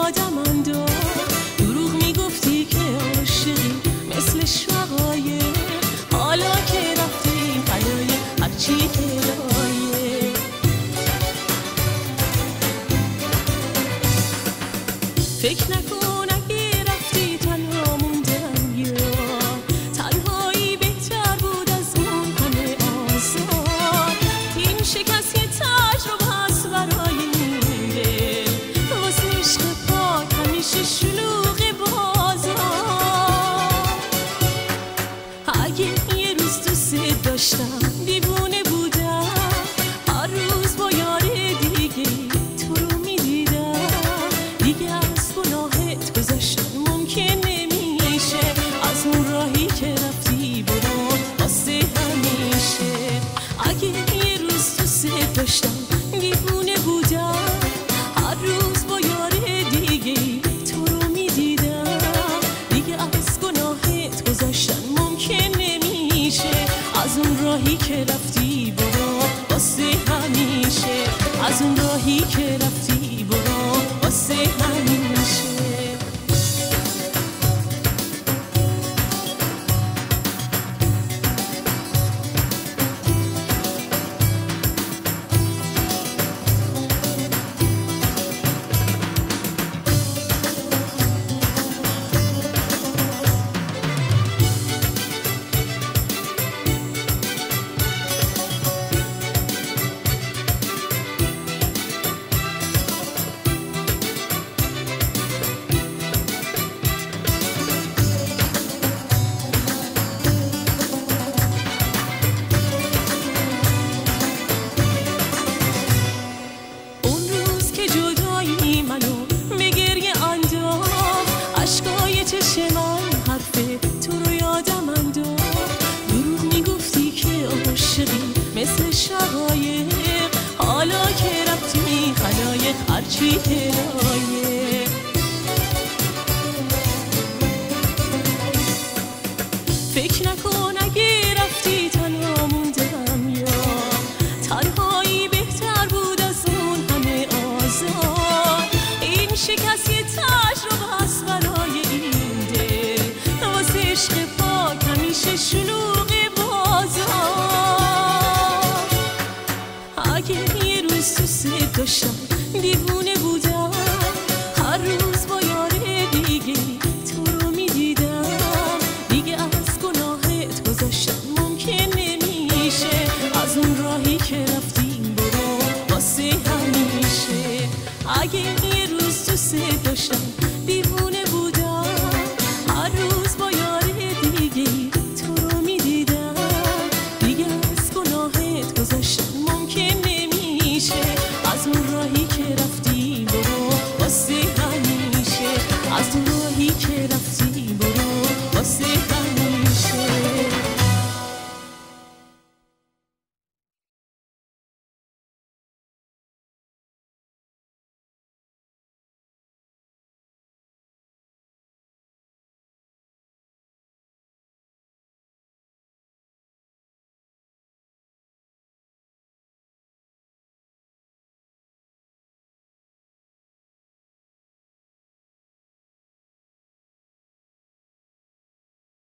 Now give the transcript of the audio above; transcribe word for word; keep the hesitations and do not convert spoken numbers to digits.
یادم انداخت، دروغ میگفتی که عاشقی مثل شقایق، حالا که رفتی فدای هرچی هدایه. فکر نکن اگه رفتی تنها موندم، یا تنهایی بهتر بود از اون همه آزار. این شکست یه تجربه هست برای این دل، واسه عشق پاک همیشه شلوغ بازار. اگه یه روز دوست داشتم دیوونه بودم، هر روز با یار دیگه تو رو میدیدم، دیگه از گناهت گذشتن ممکن نمیشه، از اون راهی که رفتی برو واسه همیشه. اگه یه روز دوست داشتم دیوونه بودم، هر روز با یار دیگه تو رو میدیدم، دیگه از گناهت گذشتن ممکن نمیشه، از اون راهی که رفتی برو واسه همیشه، از اون راهی که رفتی برو واسه همیشه. مثل شقایق، حالا که رفتی خلایق هرچی هدایه. فکر نکن اگه رفتی تنها موندم، یا تنهایی بهتر بود از اون همه آزار. این شکست یه تجربه هست برای این دل، واسه عشق پاک همیشه شلوغ بازار. اگه یه روز دوست داشتم دیوونه بودم، هر روز با یار دیگه تو رو میدیدم، دیگه از گناهت گذشتن ممکن نمیشه، از اون راهی که رفتیم برو واسه همیشه. اگه یه روز دوست داشتم